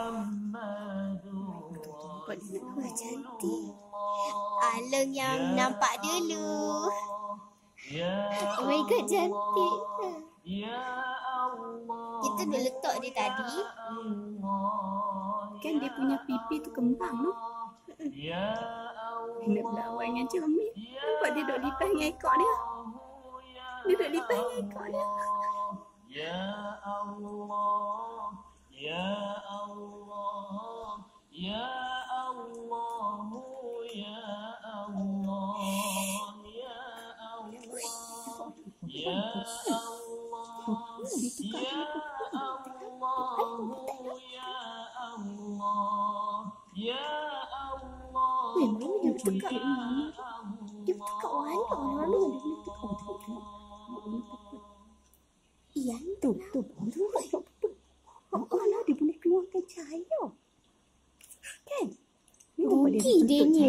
Nampak dia nak cantik. Alung yang nampak dulu. Oh my god, cantik. Kita dah letak dia tadi. Kan dia punya pipi tu kembang tu. Nak berlawan dengan cermin. Nampak dia duduk lipas dengan ekor dia. Dia duduk lipas dengan ekor dia. Ya Allah, Ya Allah, Ya Allah, Ya Allah, Ya Allah, Ya Allah, Ya Allah, Ya Allah, Ya Allah. Memang dia bertekak. Dia bertekak mana lalu dia bertekak. Iyan Tu. Lah dia boleh keluarkan cahaya. Kan? Rugi dia ni.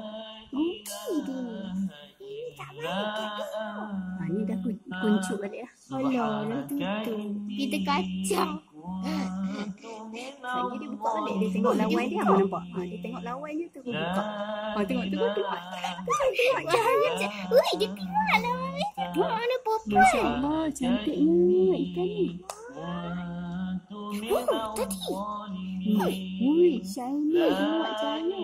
Tak baik kat dia. Ni dah kuncup balik lah. Alah, dah tutup. Kita kacau. Lagi dia buka balik. Dia tengok lawan dia. Apa nampak? Dia tengok lawan dia tu. Dia buka. Tengok. Keluar cahaya. Ui, dia keluar lah. Mana perempuan? Masya Allah, cantiknya ikan ni. Tadi. Ui, shiny. Tengok cahaya.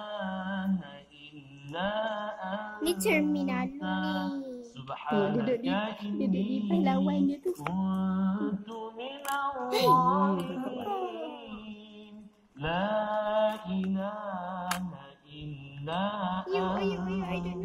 Ni cermin Alu ni. Duduk di pas lawan dia tu. La ilaha illa Ayo, I don't